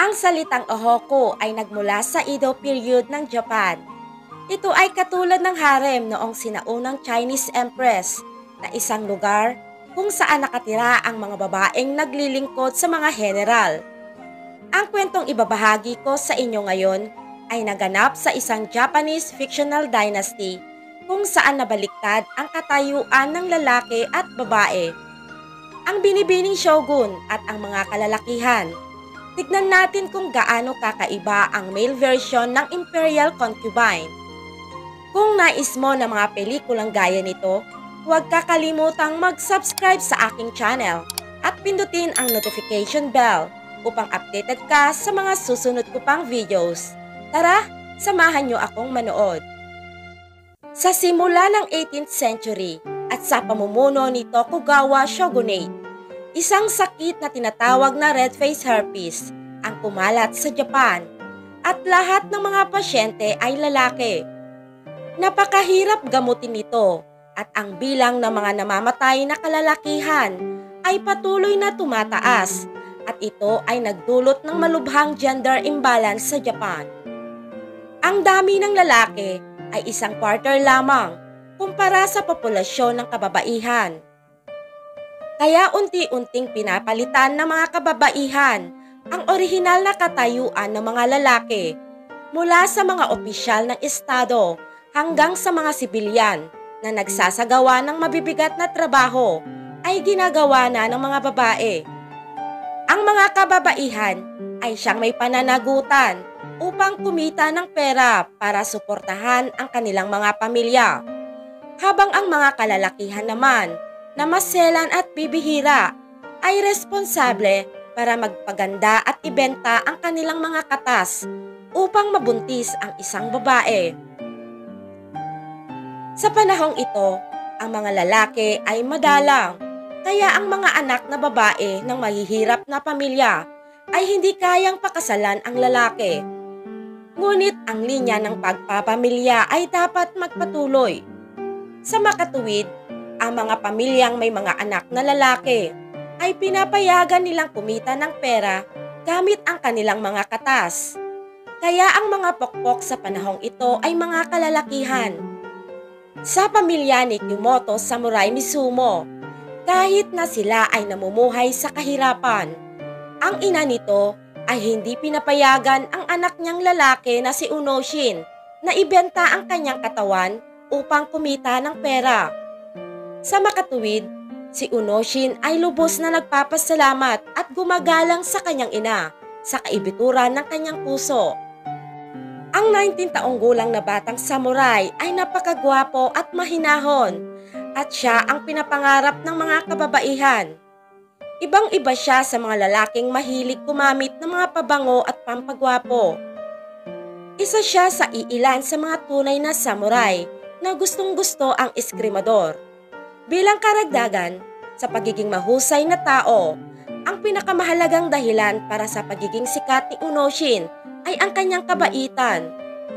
Ang salitang Ohoko ay nagmula sa Edo period ng Japan. Ito ay katulad ng harem noong sinaunang Chinese Empress na isang lugar kung saan nakatira ang mga babaeng naglilingkod sa mga general. Ang kwentong ibabahagi ko sa inyo ngayon ay naganap sa isang Japanese fictional dynasty kung saan nabaliktad ang katayuan ng lalaki at babae. Ang binibining shogun at ang mga kalalakihan. Tignan natin kung gaano kakaiba ang male version ng imperial concubine. Kung nais mo ng mga pelikulang gaya nito, huwag kakalimutang mag-subscribe sa aking channel at pindutin ang notification bell upang updated ka sa mga susunod ko pang videos. Tara, samahan niyo akong manood. Sa simula ng 18th century at sa pamumuno ni Tokugawa Shogunate, isang sakit na tinatawag na red face herpes ang kumalat sa Japan at lahat ng mga pasyente ay lalaki. Napakahirap gamutin nito at ang bilang ng mga namamatay na kalalakihan ay patuloy na tumataas at ito ay nagdulot ng malubhang gender imbalance sa Japan. Ang dami ng lalaki ay isang quarter lamang kumpara sa populasyon ng kababaihan. Kaya unti-unting pinapalitan ng mga kababaihan ang orihinal na katayuan ng mga lalaki mula sa mga opisyal ng estado hanggang sa mga sibilyan na nagsasagawa ng mabibigat na trabaho ay ginagawa na ng mga babae. Ang mga kababaihan ay siyang may pananagutan upang kumita ng pera para suportahan ang kanilang mga pamilya, habang ang mga kalalakihan naman na maselan at bibihira ay responsable para magpaganda at ibenta ang kanilang mga katas upang mabuntis ang isang babae. Sa panahong ito, ang mga lalaki ay madalang, kaya ang mga anak na babae ng mahihirap na pamilya ay hindi kayang pakasalan ang lalaki. Ngunit ang linya ng pagpapamilya ay dapat magpatuloy. Sa makatuwid, ang mga pamilyang may mga anak na lalaki ay pinapayagan nilang kumita ng pera gamit ang kanilang mga katas. Kaya ang mga pokpok sa panahong ito ay mga kalalakihan. Sa pamilya ni Kimoto Samurai Mizumo, kahit na sila ay namumuhay sa kahirapan, ang ina nito ay hindi pinapayagan ang anak niyang lalaki na si Unoshin na ibenta ang kanyang katawan upang kumita ng pera. Sa makatuwid, si Unoshin ay lubos na nagpapasalamat at gumagalang sa kanyang ina sa kaibituran ng kanyang puso. Ang 19 taong gulang na batang samurai ay napakagwapo at mahinahon at siya ang pinapangarap ng mga kababaihan. Ibang-iba siya sa mga lalaking mahilig gumamit ng mga pabango at pampagwapo. Isa siya sa iilan sa mga tunay na samurai na gustong-gusto ang eskrimador. Bilang karagdagan, sa pagiging mahusay na tao, ang pinakamahalagang dahilan para sa pagiging sikat ni Unoshin ay ang kanyang kabaitan.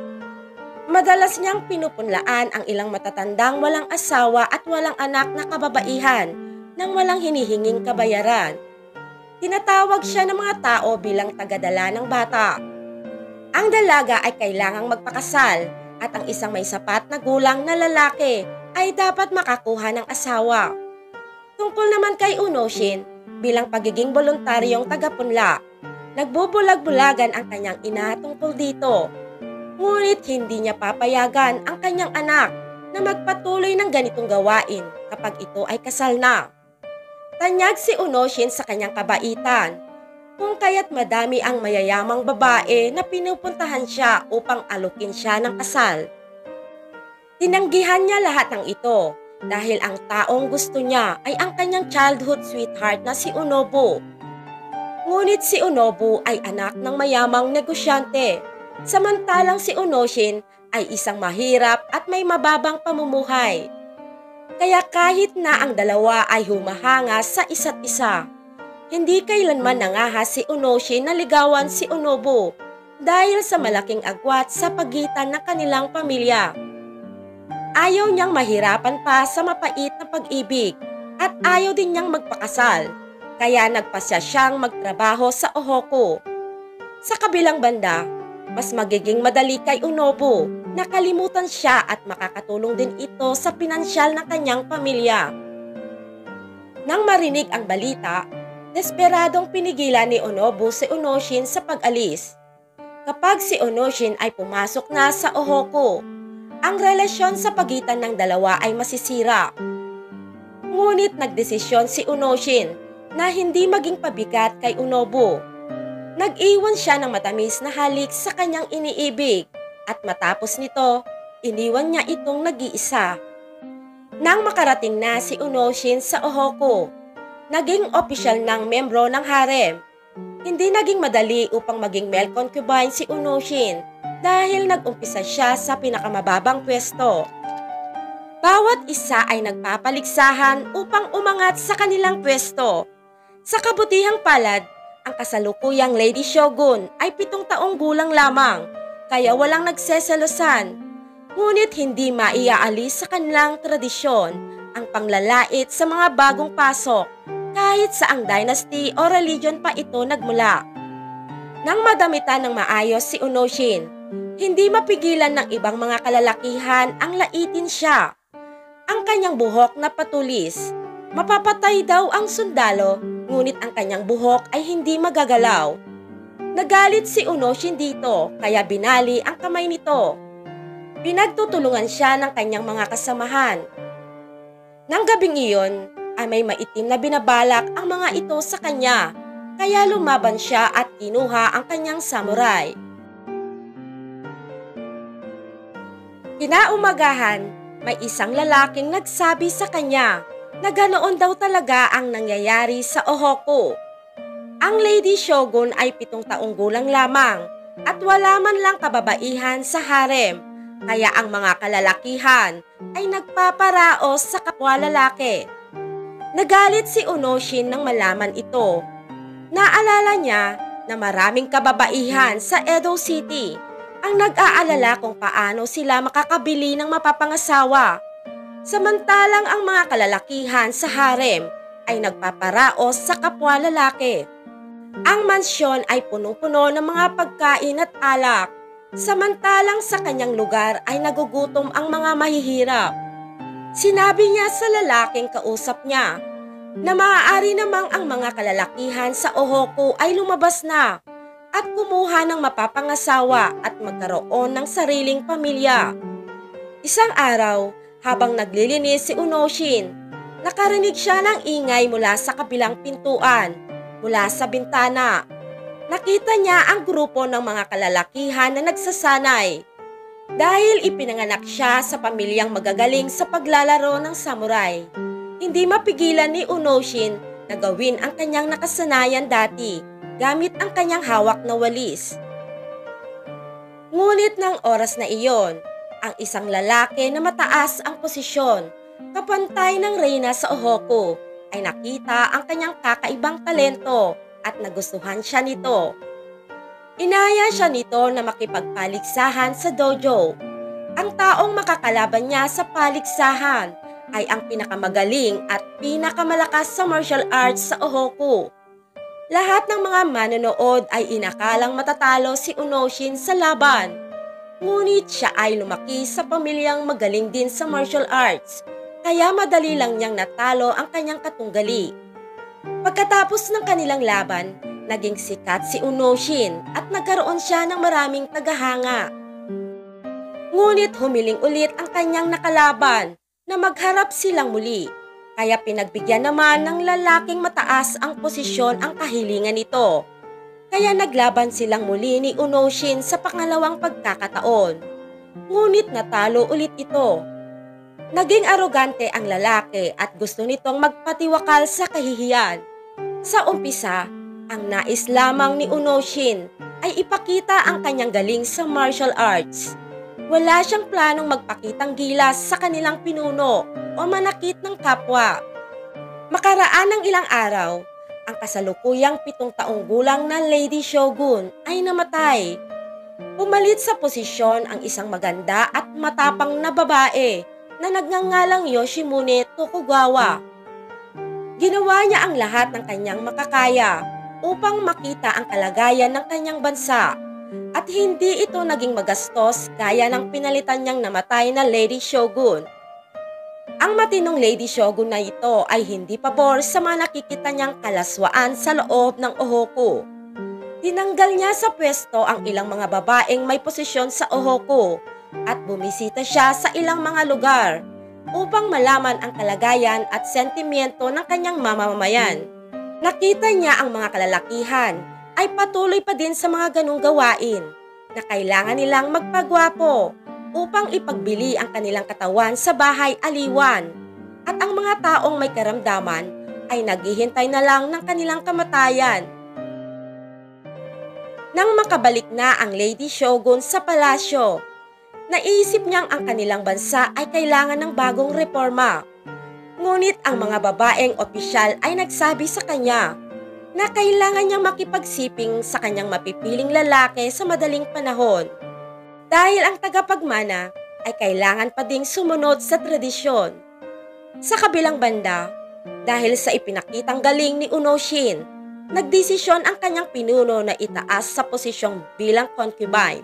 Madalas niyang pinupunlaan ang ilang matatandang walang asawa at walang anak na kababaihan nang walang hinihinging kabayaran. Tinatawag siya ng mga tao bilang tagadala ng bata. Ang dalaga ay kailangang magpakasal at ang isang may sapat na gulang na lalaki ay dapat makakuha ng asawa. Tungkol naman kay Unoshin, bilang pagiging voluntaryong tagapunla, nagbubulag-bulagan ang kanyang ina tungkol dito. Ngunit hindi niya papayagan ang kanyang anak na magpatuloy ng ganitong gawain kapag ito ay kasal na. Tanyag si Unoshin sa kanyang kabaitan, kung kaya't madami ang mayayamang babae na pinupuntahan siya upang alukin siya ng kasal. Tinanggihan niya lahat ng ito dahil ang taong gusto niya ay ang kanyang childhood sweetheart na si Unobu. Ngunit si Unobu ay anak ng mayamang negosyante, samantalang si Unoshin ay isang mahirap at may mababang pamumuhay. Kaya kahit na ang dalawa ay humahanga sa isa't isa, hindi kailanman nangahas si Unoshin na ligawan si Unobu dahil sa malaking agwat sa pagitan ng kanilang pamilya. Ayaw niyang mahirapan pa sa mapait na pag-ibig at ayaw din niyang magpakasal, kaya nagpasya siyang magtrabaho sa Ohoko. Sa kabilang banda, mas magiging madali kay Unobu na kalimutan siya at makakatulong din ito sa pinansyal ng kanyang pamilya. Nang marinig ang balita, desperadong pinigilan ni Unobu si Onoshin sa pag-alis. Kapag si Onoshin ay pumasok na sa Ohoko, ang relasyon sa pagitan ng dalawa ay masisira. Ngunit nagdesisyon si Onoshin na hindi maging pabigat kay Unobu. Nag-iwan siya ng matamis na halik sa kanyang iniibig at matapos nito, iniwan niya itong nag-iisa. Nang makarating na si Onoshin sa Ohoko, naging opisyal ng membro ng harem. Hindi naging madali upang maging male concubine si Onoshin dahil nag-umpisa siya sa pinakamababang pwesto. Bawat isa ay nagpapaligsahan upang umangat sa kanilang pwesto. Sa kabutihang palad, ang kasalukuyang Lady Shogun ay 7 taong gulang lamang, kaya walang nagseselosan. Ngunit hindi maiaalis sa kanilang tradisyon ang panglalait sa mga bagong pasok kahit saang dynasty o religion pa ito nagmula. Nang madamitan ng maayos si Onoshin, hindi mapigilan ng ibang mga kalalakihan ang laitin siya. Ang kanyang buhok na patulis, mapapatay daw ang sundalo, ngunit ang kanyang buhok ay hindi magagalaw. Nagalit si Onoshin dito kaya binali ang kamay nito. Pinagtutulungan siya ng kanyang mga kasamahan. Nang gabing iyon ay may maitim na binabalak ang mga ito sa kanya, kaya lumaban siya at kinuha ang kanyang samurai. Kinaumagahan, may isang lalaking nagsabi sa kanya na ganoon daw talaga ang nangyayari sa Ohoko. Ang Lady Shogun ay 7 taong gulang lamang at wala man lang kababaihan sa harem, kaya ang mga kalalakihan ay nagpaparaos sa kapwa lalaki. Nagalit si Onoshin nang malaman ito. Naalala niya na maraming kababaihan sa Edo City ang nag-aalala kung paano sila makakabili ng mapapangasawa. Samantalang ang mga kalalakihan sa harem ay nagpaparaos sa kapwa lalaki. Ang mansyon ay punong-puno ng mga pagkain at alak, samantalang sa kanyang lugar ay nagugutom ang mga mahihirap. Sinabi niya sa lalaking kausap niya na maaari namang ang mga kalalakihan sa Ohoko ay lumabas na at kumuha ng mapapangasawa at magkaroon ng sariling pamilya. Isang araw, habang naglilinis si Onoshin, nakarinig siya ng ingay mula sa kabilang pintuan, mula sa bintana. Nakita niya ang grupo ng mga kalalakihan na nagsasanay. Dahil ipinanganak siya sa pamilyang magagaling sa paglalaro ng samurai, hindi mapigilan ni Onoshin na gawin ang kanyang nakasanayan dati gamit ang kanyang hawak na walis. Ngunit ng oras na iyon, ang isang lalaki na mataas ang posisyon, kapantay ng reyna sa Ohoko, ay nakita ang kanyang kakaibang talento at nagustuhan siya nito. Inaya siya nito na makipagpaligsahan sa dojo. Ang taong makakalaban niya sa paligsahan ay ang pinakamagaling at pinakamalakas sa martial arts sa Ohoko. Lahat ng mga manonood ay inakalang matatalo si Onoshin sa laban. Ngunit siya ay lumaki sa pamilyang magaling din sa martial arts, kaya madali lang niyang natalo ang kanyang katunggali. Pagkatapos ng kanilang laban, naging sikat si Onoshin at nagkaroon siya ng maraming tagahanga. Ngunit humiling ulit ang kanyang nakalaban na magharap silang muli, kaya pinagbigyan naman ng lalaking mataas ang posisyon ang kahilingan nito. Kaya naglaban silang muli ni Onoshin sa pangalawang pagkakataon. Ngunit natalo ulit ito. Naging arogante ang lalaki at gusto nitong magpatiwakal sa kahihiyan. Sa umpisa, ang nais lamang ni Onoshin ay ipakita ang kanyang galing sa martial arts. Wala siyang planong magpakitang gilas sa kanilang pinuno o manakit ng kapwa. Makaraan ng ilang araw, ang kasalukuyang 7 taong gulang na Lady Shogun ay namatay. Pumalit sa posisyon ang isang maganda at matapang na babae na nagngangalang Yoshimune Tokugawa. Ginawa niya ang lahat ng kanyang makakaya upang makita ang kalagayan ng kanyang bansa at hindi ito naging magastos gaya ng pinalitan niyang namatay na Lady Shogun. Ang matinong Lady Shogun na ito ay hindi pabor sa mga nakikita niyang kalaswaan sa loob ng Ohoku. Tinanggal niya sa pwesto ang ilang mga babaeng may posisyon sa Ohoku at bumisita siya sa ilang mga lugar upang malaman ang kalagayan at sentimiento ng kanyang mamamayan. Nakita niya ang mga kalalakihan ay patuloy pa din sa mga ganung gawain na kailangan nilang magpagwapo upang ipagbili ang kanilang katawan sa bahay aliwan at ang mga taong may karamdaman ay naghihintay na lang ng kanilang kamatayan. Nang makabalik na ang Lady Shogun sa palasyo, naisip niyang ang kanilang bansa ay kailangan ng bagong reforma. Ngunit ang mga babaeng opisyal ay nagsabi sa kanya na kailangan niyang makipagsiping sa kanyang mapipiling lalaki sa madaling panahon. Dahil ang tagapagmana ay kailangan pa ding sumunod sa tradisyon. Sa kabilang banda, dahil sa ipinakitang galing ni Unoshin, nagdesisyon ang kanyang pinuno na itaas sa posisyong bilang concubine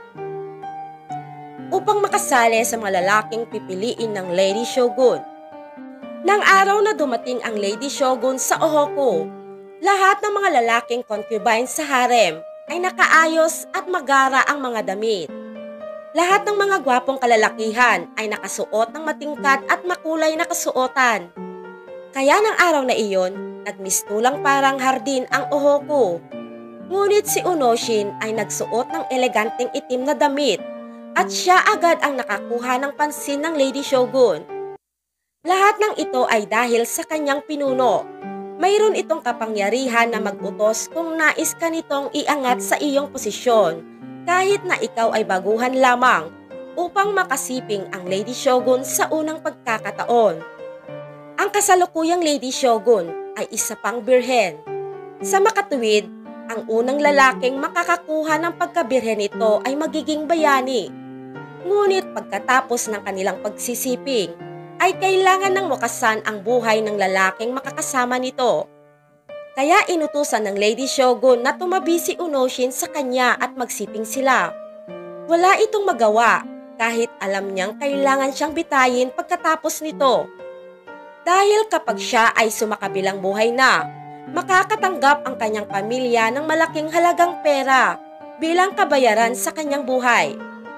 upang makasali sa mga lalaking pipiliin ng Lady Shogun. Nang araw na dumating ang Lady Shogun sa Ohoku, lahat ng mga lalaking concubine sa harem ay nakaayos at magara ang mga damit. Lahat ng mga gwapong kalalakihan ay nakasuot ng matingkad at makulay na kasuotan. Kaya ng araw na iyon, nagmistulang parang hardin ang Ohoku. Ngunit si Unoshin ay nagsuot ng eleganteng itim na damit at siya agad ang nakakuha ng pansin ng Lady Shogun. Lahat ng ito ay dahil sa kanyang pinuno. Mayroon itong kapangyarihan na mag-utos kung nais ka nitong iangat sa iyong posisyon kahit na ikaw ay baguhan lamang upang makasiping ang Lady Shogun sa unang pagkakataon. Ang kasalukuyang Lady Shogun ay isa pang birhen. Sa makatuwid, ang unang lalaking makakakuha ng pagkabirhen nito ay magiging bayani. Ngunit pagkatapos ng kanilang pagsisiping, ay kailangan ng wakasan ang buhay ng lalaking makakasama nito. Kaya inutusan ng Lady Shogun na tumabi si Unoshin sa kanya at magsiping sila. Wala itong magawa kahit alam niyang kailangan siyang bitayin pagkatapos nito. Dahil kapag siya ay sumakabilang buhay na, makakatanggap ang kanyang pamilya ng malaking halagang pera bilang kabayaran sa kanyang buhay.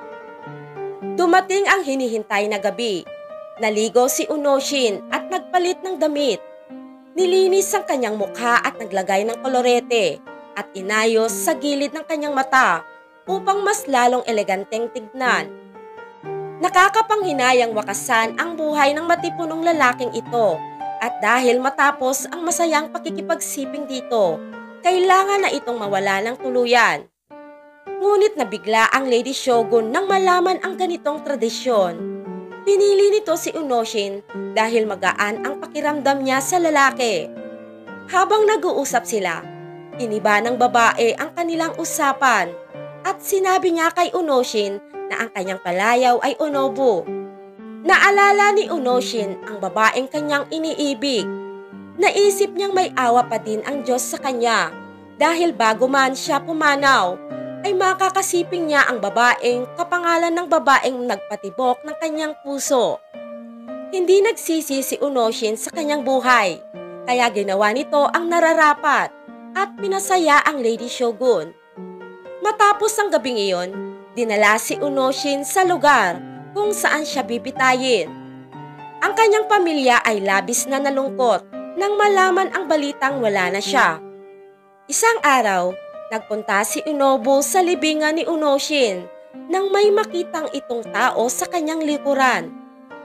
Dumating ang hinihintay na gabi. Naligo si Unoshin at nagpalit ng damit. Nilinis ang kanyang mukha at naglagay ng kolorete at inayos sa gilid ng kanyang mata upang mas lalong eleganteng tignan. Nakakapanghinayang wakasan ang buhay ng matipunong lalaking ito at dahil matapos ang masayang pakikipagsiping dito, kailangan na itong mawala ng tuluyan. Ngunit nabigla ang Lady Shogun nang malaman ang ganitong tradisyon. Pinili nito si Unoshin dahil magaan ang pakiramdam niya sa lalaki. Habang nag-uusap sila, iniba ng babae ang kanilang usapan at sinabi niya kay Unoshin na ang kanyang palayaw ay Onobu. Naalala ni Unoshin ang babaeng kanyang iniibig. Naisip niyang may awa pa din ang Diyos sa kanya dahil bago man siya pumanaw, ay makakasiping niya ang babaeng kapangalan ng babaeng nagpatibok ng kanyang puso. Hindi nagsisi si Unoshin sa kanyang buhay, kaya ginawa nito ang nararapat at pinasaya ang Lady Shogun. Matapos ang gabing iyon, dinala si Unoshin sa lugar kung saan siya bibitayin. Ang kanyang pamilya ay labis na nalungkot nang malaman ang balitang wala na siya. Isang araw, nagpunta si Unobu sa libingan ni Unoshin nang may makitang itong tao sa kanyang likuran.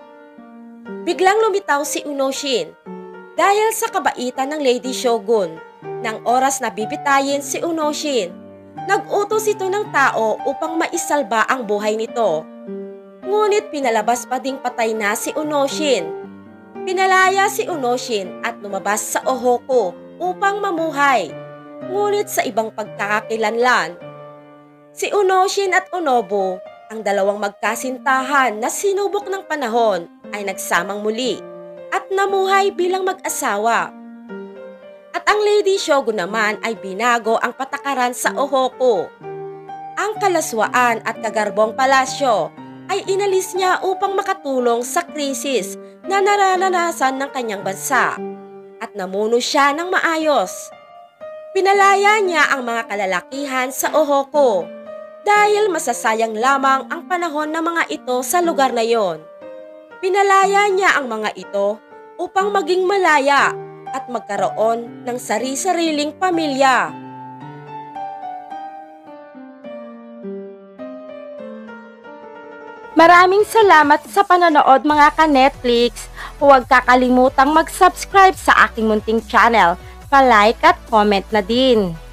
Biglang lumitaw si Unoshin dahil sa kabaitan ng Lady Shogun. Nang oras na bibitayin si Unoshin, nag-utos ito ng tao upang maisalba ang buhay nito. Ngunit pinalabas pa ding patay na si Unoshin. Pinalaya si Unoshin at lumabas sa Ohoku upang mamuhay. Ngunit sa ibang pagkakakilanlan, si Unoshin at Onobu, ang dalawang magkasintahan na sinubok ng panahon, ay nagsamang muli at namuhay bilang mag-asawa. At ang Lady Shogun naman ay binago ang patakaran sa Ohoko. Ang kalaswaan at kagarbong palasyo ay inalis niya upang makatulong sa krisis na nararanasan ng kanyang bansa at namuno siya ng maayos. Pinalaya niya ang mga kalalakihan sa Ohoko dahil masasayang lamang ang panahon ng mga ito sa lugar na yon. Pinalaya niya ang mga ito upang maging malaya at magkaroon ng sari-sariling pamilya. Maraming salamat sa panonood mga ka-Netflix. Huwag kakalimutang mag-subscribe sa aking munting channel, pa-like at comment na din.